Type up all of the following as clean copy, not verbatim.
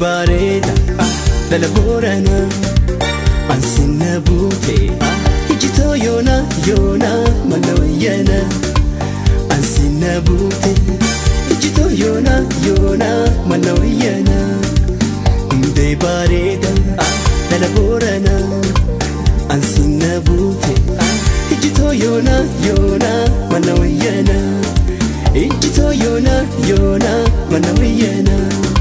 bareda dala borana ansina bute ijito yona yona manawiyana ansina bute ijito yona yona manawiyana hunde bareda dala borana ansina bute ijito yona yona manawiyana ijito yona yona manawiyana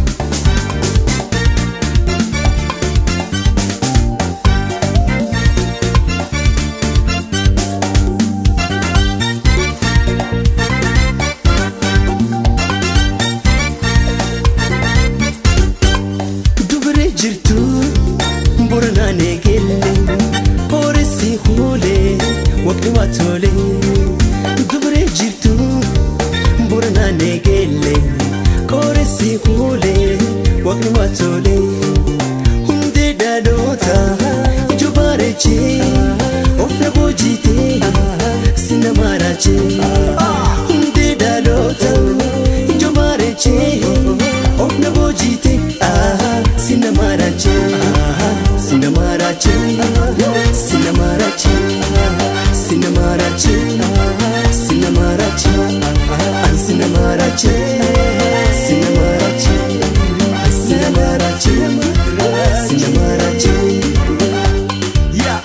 jirtu borana negelle oresi khule waqti watole dubre jirtu borana negelle oresi khule waqti watole hunde dadota jubareche ofna bojite sinamarache hunde dadota jubareche ofna bojite Sinamarache, Sinamarache, Sinamarache, Sinamarache, Sinamarache, Sinamarache, Sinamarache, Sinamarache, Sinamarache. Yeah.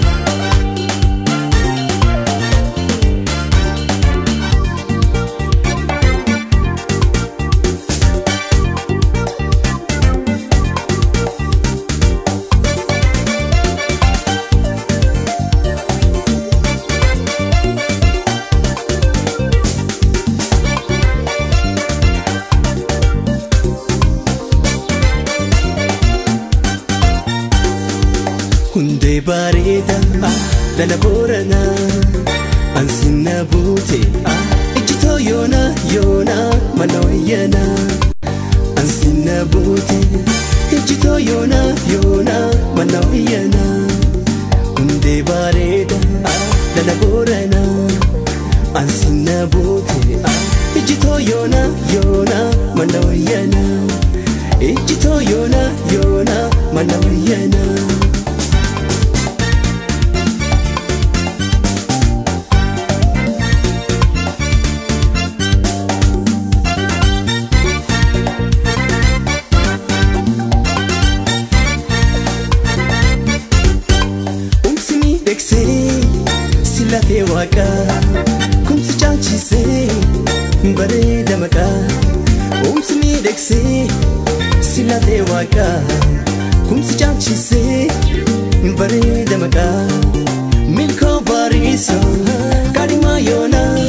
Hunde bareda dala borana ansina bute ijito yona yona manawiyana ansina bute ijito yona yona manawiyana hunde bareda dala borana ansina bute ijito yona yona manawiyana ijito yona yona manawiyana Silate waka kumsi chanchise bareda maka umsmi dekse silate waka kumsi chanchise bareda maka milko bariso kadima yona